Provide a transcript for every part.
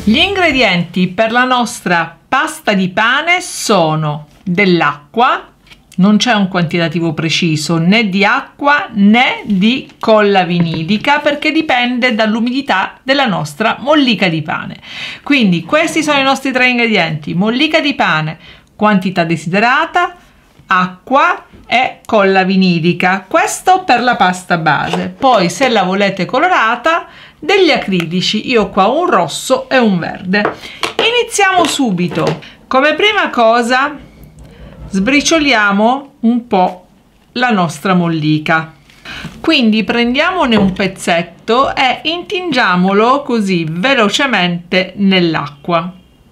Gli ingredienti per la nostra pasta di pane sono dell'acqua, non c'è un quantitativo preciso né di acqua né di colla vinilica perché dipende dall'umidità della nostra mollica di pane. Quindi questi sono i nostri tre ingredienti: mollica di pane, quantità desiderata, acqua e colla vinilica. Questo per la pasta base. Poi se la volete colorata, degli acrilici, io ho qua un rosso e un verde. Iniziamo subito. Come prima cosa sbricioliamo un po' la nostra mollica, quindi prendiamone un pezzetto e intingiamolo così velocemente nell'acqua.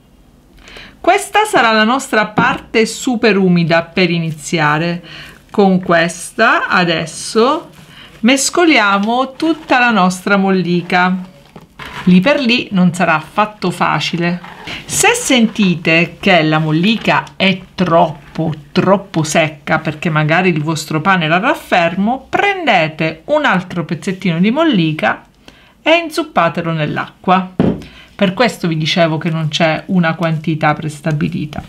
Questa sarà la nostra parte super umida per iniziare. Con questa adesso mescoliamo tutta la nostra mollica. Lì per lì non sarà affatto facile. Se sentite che la mollica è troppo secca perché magari il vostro pane era raffermo, prendete un altro pezzettino di mollica e inzuppatelo nell'acqua. Per questo vi dicevo che non c'è una quantità prestabilita.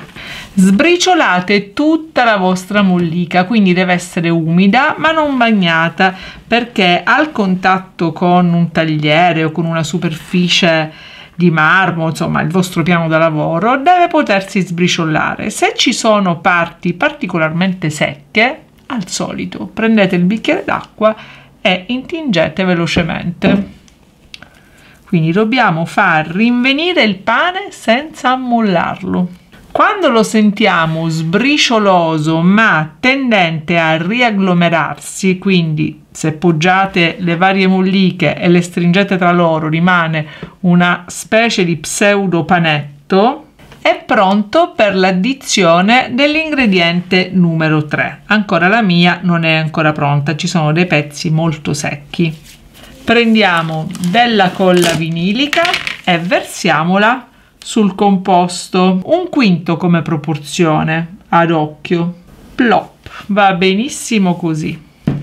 Sbriciolate tutta la vostra mollica, quindi deve essere umida ma non bagnata, perché al contatto con un tagliere o con una superficie di marmo, insomma il vostro piano da lavoro, deve potersi sbriciolare. Se ci sono parti particolarmente secche, al solito prendete il bicchiere d'acqua e intingete velocemente. Quindi dobbiamo far rinvenire il pane senza ammollarlo. Quando lo sentiamo sbricioloso ma tendente a riagglomerarsi, quindi se poggiate le varie molliche e le stringete tra loro rimane una specie di pseudo panetto, è pronto per l'addizione dell'ingrediente numero 3. Ancora la mia non è ancora pronta, ci sono dei pezzi molto secchi. Prendiamo della colla vinilica e versiamola sul composto, 1/5 come proporzione, ad occhio. Plop, va benissimo così.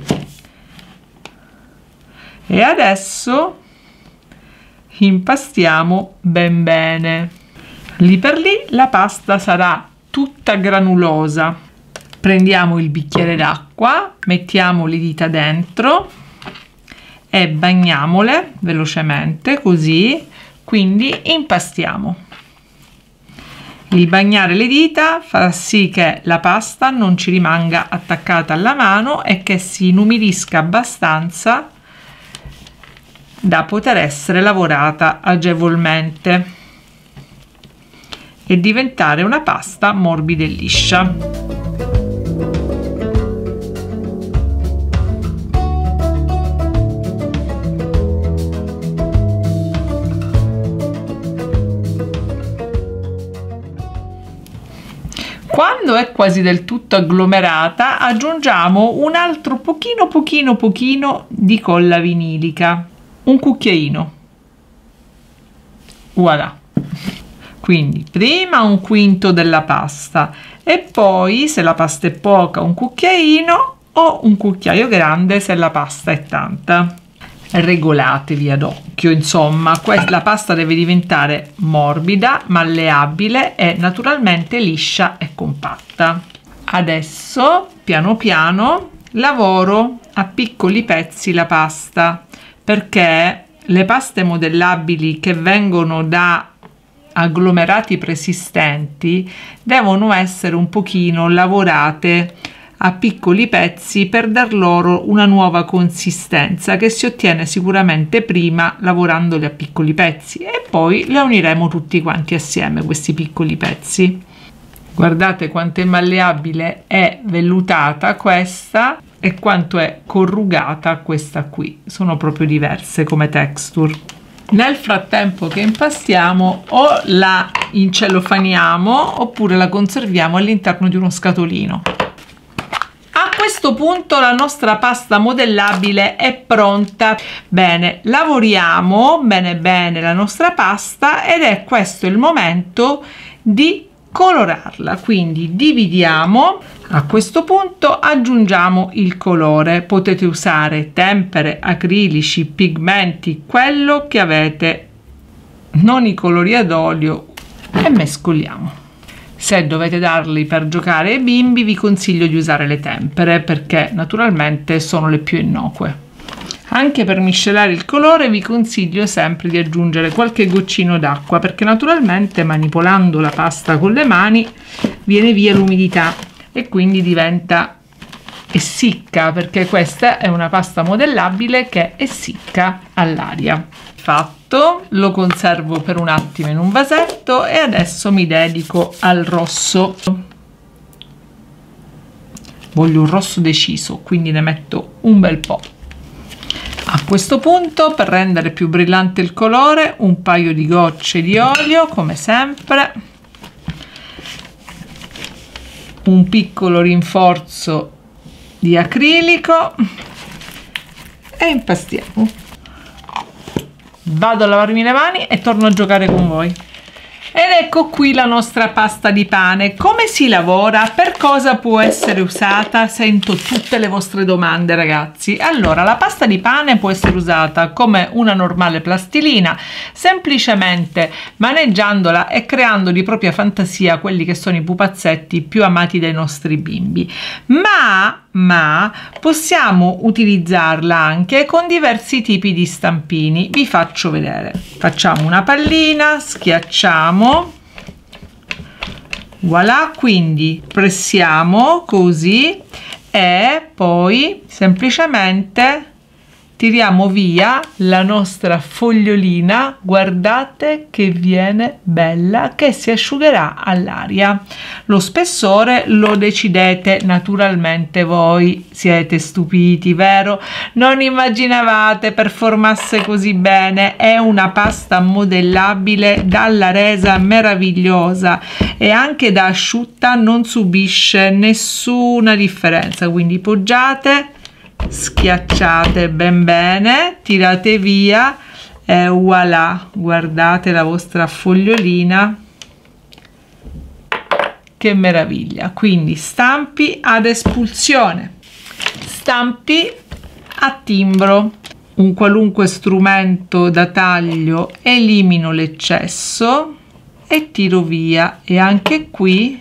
E adesso impastiamo ben bene. Lì per lì la pasta sarà tutta granulosa. Prendiamo il bicchiere d'acqua, mettiamo le dita dentro e bagniamole velocemente così, quindi impastiamo. Il bagnare le dita farà sì che la pasta non ci rimanga attaccata alla mano e che si inumidisca abbastanza da poter essere lavorata agevolmente e diventare una pasta morbida e liscia. Quando è quasi del tutto agglomerata, aggiungiamo un altro pochino di colla vinilica, un cucchiaino. Voilà. Quindi prima 1/5 della pasta e poi, se la pasta è poca, un cucchiaino o un cucchiaio grande se la pasta è tanta. Regolatevi ad occhio, insomma, la pasta deve diventare morbida, malleabile e naturalmente liscia e compatta. Adesso piano piano lavoro a piccoli pezzi la pasta, perché le paste modellabili che vengono da agglomerati preesistenti devono essere un pochino lavorate a piccoli pezzi per dar loro una nuova consistenza che si ottiene sicuramente prima lavorandoli a piccoli pezzi e poi le uniremo tutti quanti assieme questi piccoli pezzi. Guardate quanto è malleabile e vellutata questa e quanto è corrugata questa qui, sono proprio diverse come texture. Nel frattempo che impastiamo o la incellofaniamo oppure la conserviamo all'interno di uno scatolino. A questo punto la nostra pasta modellabile è pronta. Bene, lavoriamo bene la nostra pasta ed è questo il momento di colorarla. Quindi dividiamo, a questo punto aggiungiamo il colore. Potete usare tempere, acrilici, pigmenti, quello che avete non i colori ad olio e mescoliamo. Se dovete darli per giocare ai bimbi, vi consiglio di usare le tempere, perché naturalmente sono le più innocue. Anche per miscelare il colore vi consiglio sempre di aggiungere qualche goccino d'acqua, perché naturalmente manipolando la pasta con le mani viene via l'umidità e quindi diventa essicca, perché questa è una pasta modellabile che essicca all'aria. Fatto, lo conservo per un attimo in un vasetto e adesso mi dedico al rosso. Voglio un rosso deciso, quindi ne metto un bel po'. A questo punto, per rendere più brillante il colore, un paio di gocce di olio, come sempre, un piccolo rinforzo di acrilico e impastiamo. Vado a lavarmi le mani e torno a giocare con voi. Ed ecco qui la nostra pasta di pane. Come si lavora? Per cosa può essere usata? Sento tutte le vostre domande, ragazzi. Allora, la pasta di pane può essere usata come una normale plastilina, semplicemente maneggiandola e creando di propria fantasia quelli che sono i pupazzetti più amati dai nostri bimbi. Ma possiamo utilizzarla anche con diversi tipi di stampini. Vi faccio vedere. Facciamo una pallina, schiacciamo, voilà, quindi pressiamo così e poi semplicemente tiriamo via la nostra fogliolina. Guardate che viene bella, che si asciugherà all'aria. Lo spessore lo decidete naturalmente voi. Siete stupiti, vero? Non immaginavate performasse così bene. È una pasta modellabile dalla resa meravigliosa e anche da asciutta non subisce nessuna differenza, quindi poggiate, schiacciate ben bene, tirate via e voilà, guardate la vostra fogliolina, che meraviglia. Quindi stampi ad espulsione, stampi a timbro, un qualunque strumento da taglio, elimino l'eccesso e tiro via. E anche qui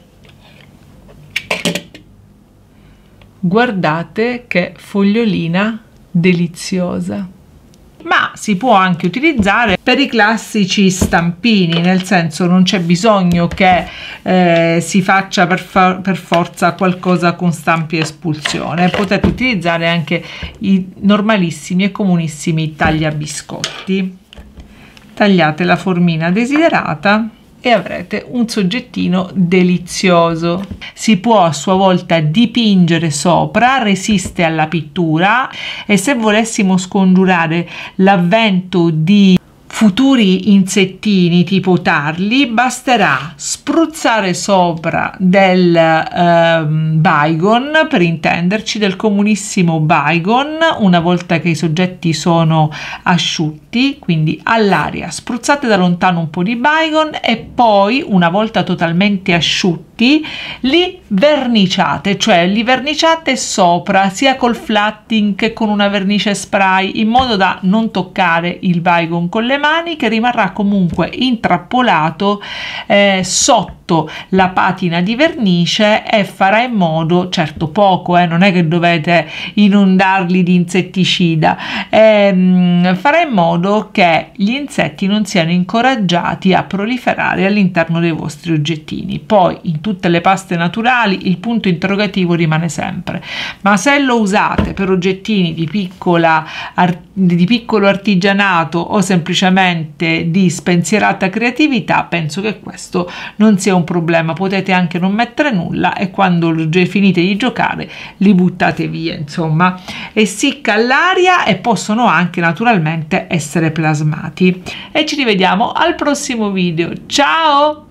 guardate che fogliolina deliziosa. Ma si può anche utilizzare per i classici stampini, nel senso non c'è bisogno che si faccia per forza qualcosa con stampi a espulsione. Potete utilizzare anche i normalissimi e comunissimi tagliabiscotti. Tagliate la formina desiderata e avrete un soggettino delizioso. Si può a sua volta dipingere sopra, resiste alla pittura, e se volessimo scongiurare l'avvento di futuri insettini tipo tarli, basterà spruzzare sopra del Baygon, per intenderci, del comunissimo Baygon, una volta che i soggetti sono asciutti, quindi all'aria spruzzate da lontano un po' di Baygon e poi, una volta totalmente asciutti, li verniciate, cioè li verniciate sopra sia col flatting che con una vernice spray, in modo da non toccare il Baygon con le mani, che rimarrà comunque intrappolato sotto la patina di vernice e farà in modo, certo poco, non è che dovete inondarli di insetticida, farà in modo che gli insetti non siano incoraggiati a proliferare all'interno dei vostri oggettini. Poi in tutte le paste naturali il punto interrogativo rimane sempre: ma se lo usate per oggettini di piccolo artigianato o semplicemente di spensierata creatività, penso che questo non sia un problema. Potete anche non mettere nulla e quando finite di giocare li buttate via, insomma. Essicca all'aria e possono anche naturalmente essere plasmati. E ci rivediamo al prossimo video. Ciao!